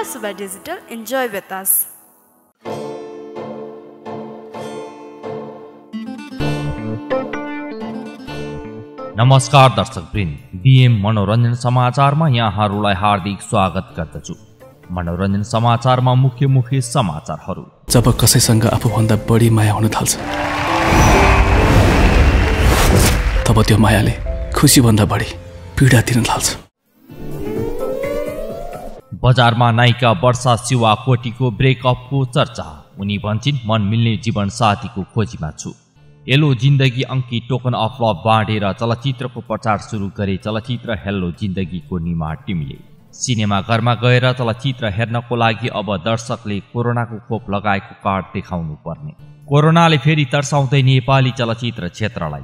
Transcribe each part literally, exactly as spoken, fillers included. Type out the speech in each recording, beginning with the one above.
Suba Digital. Enjoy with us. नमस्कार दर्शकवृन्द, BM मनोरञ्जन समाचारमा यहाँहरूलाई हार्दिक स्वागत गर्दछु। मनोरञ्जन समाचारमा मुख्य मुख्य समाचारहरू। जब कसैसँग आफूभन्दा बढी माया हुन थाल्छ तब त्यो मायाले खुसीभन्दा बढी पीडा दिन थाल्छ। बजारमा नायिका वर्षा शिवाकोटीको ब्रेकअपको चर्चा। उनी भन्छिन्, मन मिल्ने जीवन साथीको खोजीमा छु। हेलो जिन्दगी अंकी टोकन अफ लभ बाँडेर चलचित्रको प्रचार सुरु गरे चलचित्र हेलो जिन्दगीको निर्माण टिमले। सिनेमा घरमा गएर चलचित्र हेर्नको लागि अब दर्शकले कोरोनाको खोप लगाएको कार्ड देखाउनु पर्ने। कोरोनाले फेरि तर्साउँदै नेपाली चलचित्र क्षेत्रलाई।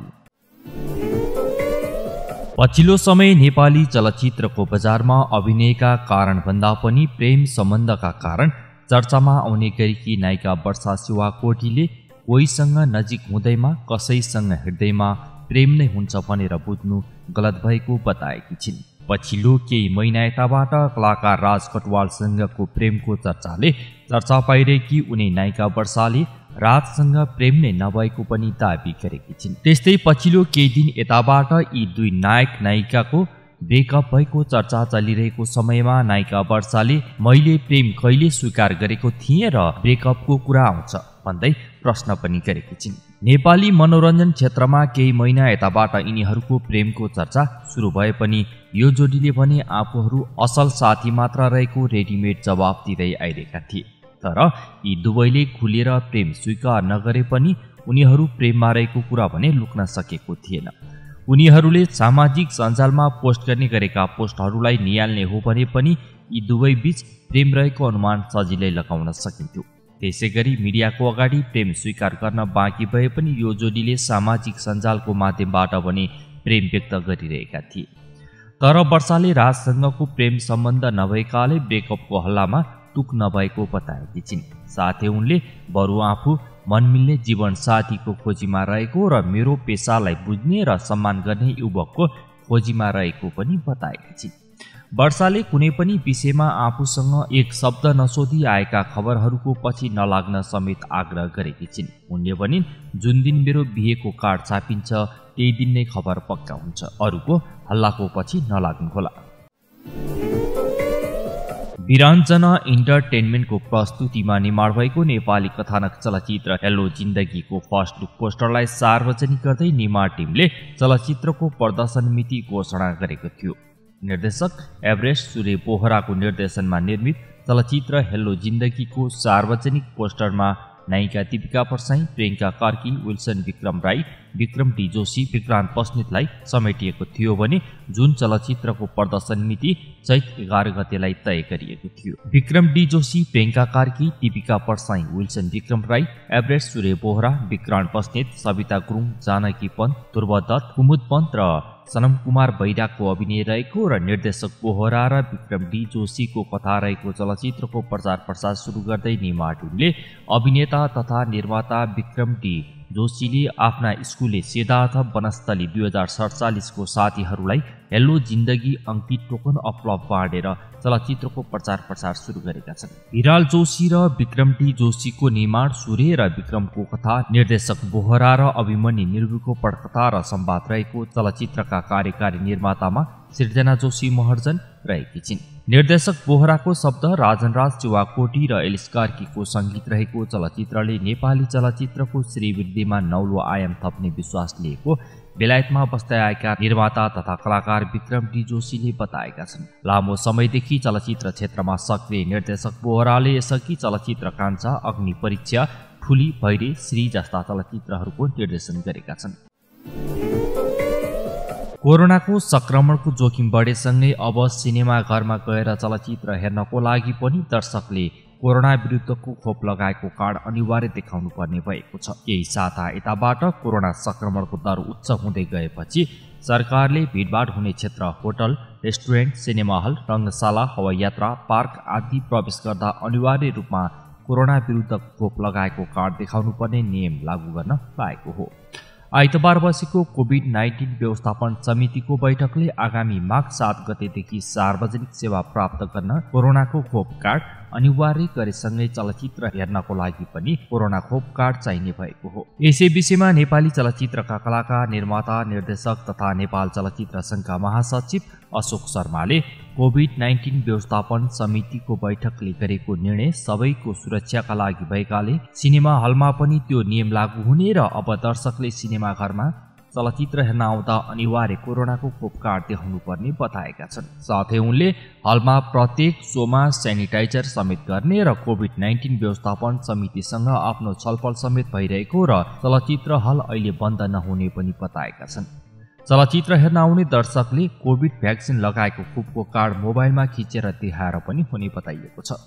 पछिल्लो समय नेपाली चलचित्रको बजारमा अभिनयका कारणभन्दा पनि प्रेम सम्बन्धका कारण चर्चामा आउने गरेकी नायिका वर्षा शिवाकोटीले कोहीसँग नजिक हुँदैमा कसैसँग हिँड्दैमा प्रेम नै हुन्छ भनेर बुझ्नु गलत भएको बताएकी छिन्। पछिल्लो केही महिना यताबाट कलाकार राज कटवालसँगको प्रेमको चर्चाले चर्चा पाइरहेकी उनी नायिका वर्षाले राजसँग प्रेम नै नभएको पनि दाबी गरेकी छिन्। त्यस्तै पछिल्लो केही दिन यताबाट यी दुई नायक नायिकाको ब्रेकअप भएको चर्चा चलिरहेको समयमा नायिका वर्षाले मैले प्रेम कहिले स्वीकार गरेको थिएँ र ब्रेकअपको कुरा आउँछ भन्दै प्रश्न पनि गरेकी छिन्। नेपाली मनोरञ्जन क्षेत्रमा केही महिना यताबाट यिनीहरूको प्रेमको चर्चा सुरु भए पनि यो जोडीले भने आफूहरू असल साथी मात्र रहेको रेडिमेड जवाब दिँदै आइरहेका थिए। तर यी दुवैले खुलेर प्रेम स्वीकार नगरे पनि उनीहरू प्रेममा रहेको कुरा भने लुक्न सकेको थिएन। उनीहरूले सामाजिक सञ्जालमा पोस्ट गर्ने गरेका पोस्टहरूलाई निहाल्ने हो भने पनि यी दुवै बीच प्रेम रहेको अनुमान सजिलै लगाउन सकिन्थ्यो। त्यसै गरी मिडियाको अगाडि प्रेम स्वीकार गर्न बाँकी भए पनि यो जोडीले सामाजिक सञ्जालको माध्यमबाट भने प्रेम व्यक्त गरिरहेका थिए। तर वर्षाले राजसँगको प्रेम सम्बन्ध नभएकाले ब्रेकअपको हल्लामा तुक नभएको बताएकी छिन्। साथै उनले बरु आफू मन मिल्ने जीवन साथीको खोजीमा रहेको र मेरो पेसालाई बुझ्ने र सम्मान गर्ने युवकको खोजीमा रहेको पनि बताएकी छिन्। वर्षाले कुनै पनि विषयमा आफूसँग एक शब्द नसोधी आएका खबरहरूको पछि नलाग्न समेत आग्रह गरेकी छिन्। उनले भनिन्, जुन दिन मेरो बिहेको कार्ड छापिन्छ त्यही दिन नै खबर पक्का हुन्छ, अरूको हल्लाको पछि नलाग्नुहोला। वीराञ्जना इन्टरटेनमेन्टको प्रस्तुतिमा निर्माण भएको नेपाली कथानक चलचित्र हेलो जिन्दगीको फर्स्ट लुक पोस्टरलाई सार्वजनिक गर्दै निर्माण टिमले चलचित्रको प्रदर्शन मिति घोषणा गरेको थियो। निर्देशक एभरेस्ट सूर्य बोहराको निर्देशनमा निर्मित चलचित्र हेलो जिन्दगीको सार्वजनिक पोस्टरमा नायिका दीपिका परसाई, प्रियङ्का कार्की, विल्सन विक्रम राई, विक्रम डी जोशी, विक्रान्त बस्नेतलाई समेटिएको थियो भने जुन चलचित्रको प्रदर्शन मिति चैत एघार गतेलाई तय गरिएको थियो। Bikram D Joshi, Priyanka Karki, Deepika Parsai, Wilson Bikram Rai, Everest Surya Bohara, Bikrant Basnet, Sabita Gurung, Janaki Pant, Dhruba Dutta, Kumud Pant र सनम कुमार बैरागको अभिनय रहेको र निर्देशक बोहरा र विक्रम डी जोशीको कथा रहेको चलचित्रको प्रचार प्रसार सुरु गर्दै निर्माण टिमले अभिनेता तथा निर्माता विक्रम डी जोशीले आफ्ना स्कुले सिद्धार्थ वनस्थली दुई हजार सडचालिसको साथीहरूलाई हेलो जिन्दगी अंकित टोकन अफ लभ बाँडेर चलचित्रको प्रचार प्रसार सुरु गरेका छन्। हिराल जोशी र विक्रम डी जोशीको निर्माण, सूर्य र विक्रमको कथा, निर्देशक बोहरा र अभिमन्यु निर्भुको पटकथा र संवाद रहेको चलचित्रका कार्यकारी निर्मातामा सृजना जोशी महर्जन रहेकी छिन्। निर्देशक बोहराको शब्द, राजनराज शिवाकोटी र एलिस कार्कीको सङ्गीत रहेको चलचित्रले नेपाली चलचित्रको श्रीवृद्धिमा नौलो आयाम थप्ने विश्वास लिएको बेलायतमा बस्दै आएका निर्माता तथा कलाकार विक्रम डी जोशीले बताएका छन्। लामो समयदेखि चलचित्र क्षेत्रमा सक्रिय निर्देशक बोहराले यसअघि चलचित्र कान्छा, अग्नि परीक्षा, ठुली, भैरे, श्री जस्ता चलचित्रहरूको निर्देशन गरेका छन्। कोरोनाको संक्रमणको जोखिम बढेसँगै अब सिनेमा घरमा गएर चलचित्र हेर्नको लागि पनि दर्शकले कोरोना विरुद्धको खोप लगाएको कार्ड अनिवार्य देखाउनु पर्ने भएको छ। केही साता यताबाट कोरोना संक्रमणको दर उच्च हुँदै गएपछि सरकारले भिडभाड हुने क्षेत्र, होटल, रेस्टुरेन्ट, सिनेमा हल, रङ्गशाला, हवाई यात्रा, पार्क आदि प्रवेश गर्दा अनिवार्य रूपमा कोरोना विरुद्ध खोप लगाएको कार्ड देखाउनु पर्ने नियम लागू गर्न लागेको हो। आइतबार बसेको कोभिड नाइन्टिन व्यवस्थापन समितिको बैठकले आगामी माघ सात गतेदेखि सार्वजनिक सेवा प्राप्त गर्न कोरोनाको खोप कार्ड अनिवार्य गरेसँगै चलचित्र हेर्नको लागि पनि कोरोना खोप कार्ड चाहिने भएको हो। यसै विषयमा नेपाली चलचित्रका कलाकार, निर्माता, निर्देशक तथा नेपाल चलचित्र संघका महासचिव अशोक शर्माले कोभिड नाइन्टिन व्यवस्थापन समितिको बैठकले गरेको निर्णय सबैको सुरक्षाका लागि भएकाले सिनेमा हलमा पनि त्यो नियम लागू हुने र अब दर्शकले सिनेमा घरमा चलचित्र हेर्न आउँदा अनिवार्य कोरोनाको खोप कार्ड देखाउनु पर्ने बताएका छन्। साथै उनले हलमा प्रत्येक सोमा सेनिटाइजर समेत गर्ने र कोभिड नाइन्टिन व्यवस्थापन समितिसँग आफ्नो छलफल समेत भइरहेको र चलचित्र हल अहिले बन्द नहुने पनि बताएका छन्। चलचित्र हेर्न आउने दर्शकले कोभिड भ्याक्सिन लगाएको खोपको कार्ड मोबाइलमा खिचेर देखाएर पनि हुने बताइएको छ।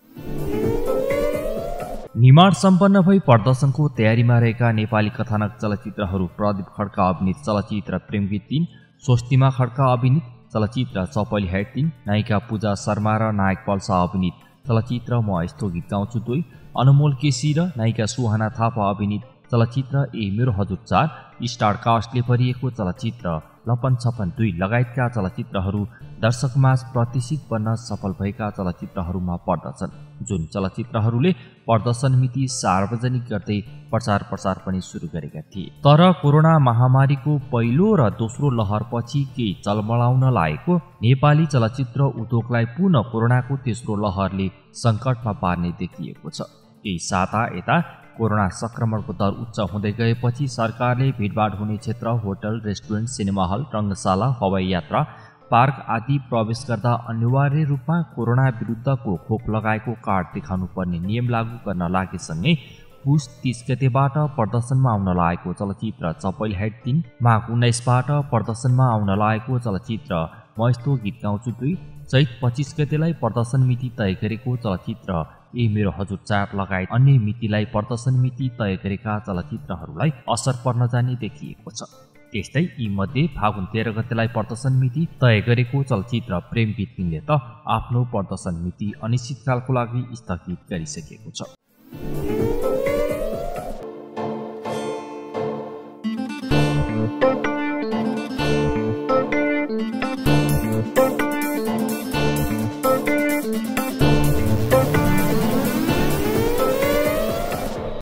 निर्माण सम्पन्न भई प्रदर्शनको तयारीमा रहेका नेपाली कथानक चलचित्रहरू प्रदीप खड्का अभिनीत चलचित्र प्रेमगीत तीन, स्वस्तिमा खड्का अभिनीत चलचित्र चपली हेड तीन, नायिका पूजा शर्मा र नायक पल्सा अभिनीत चलचित्र म यस्तो गीत गाउँछु दुई, अनमोल केसी र नायिका सुहाना थापा अभिनीत चलचित्र ए मेरो हजुर चार, स्टार कास्टले भरिएको चलचित्र लपन छपन दुई लगायतका चलचित्रहरू दर्शकमाझ प्रतिष्ठित बन्न सफल भएका चलचित्रहरूमा पर्दछन्, जुन चलचित्रहरूले प्रदर्शन मिति सार्वजनिक गर्दै प्रचार प्रसार पनि सुरु गरेका थिए। तर कोरोना महामारीको पहिलो र दोस्रो लहरपछि केही चलमलाउन लागेको नेपाली चलचित्र उद्योगलाई पुनः कोरोनाको तेस्रो लहरले सङ्कटमा पार्ने देखिएको छ। केही साता यता कोरोना संक्रमणको दर उच्च हुँदै गएपछि सरकारले भिडभाड हुने क्षेत्र, होटल, रेस्टुरेन्ट, सिनेमा हल, रङ्गशाला, हवाई यात्रा, पार्क आदि प्रवेश गर्दा अनिवार्य रूपमा कोरोना विरुद्धको खोप लगाएको कार्ड देखाउनु पर्ने नियम लागू गर्न लागेसँगै पुस तीस गतेबाट प्रदर्शनमा आउन लागेको चलचित्र चपल हेड तीन, माघ उन्नाइसबाट प्रदर्शनमा आउन लागेको चलचित्र म यस्तो गीत गाउँछु दुई, चैत पच्चिस गतेलाई प्रदर्शन मिति तय गरेको चलचित्र ए मेरो हजुर चार लगायत अन्य मितिलाई प्रदर्शन मिति तय गरेका चलचित्रहरूलाई असर पर्न जाने देखिएको छ। त्यस्तै यी मध्ये फागुन तेह्र गतेलाई प्रदर्शन मिति तय गरेको चलचित्र प्रेम गीत तीनले त आफ्नो प्रदर्शन मिति अनिश्चितकालको लागि स्थगित गरिसकेको छ।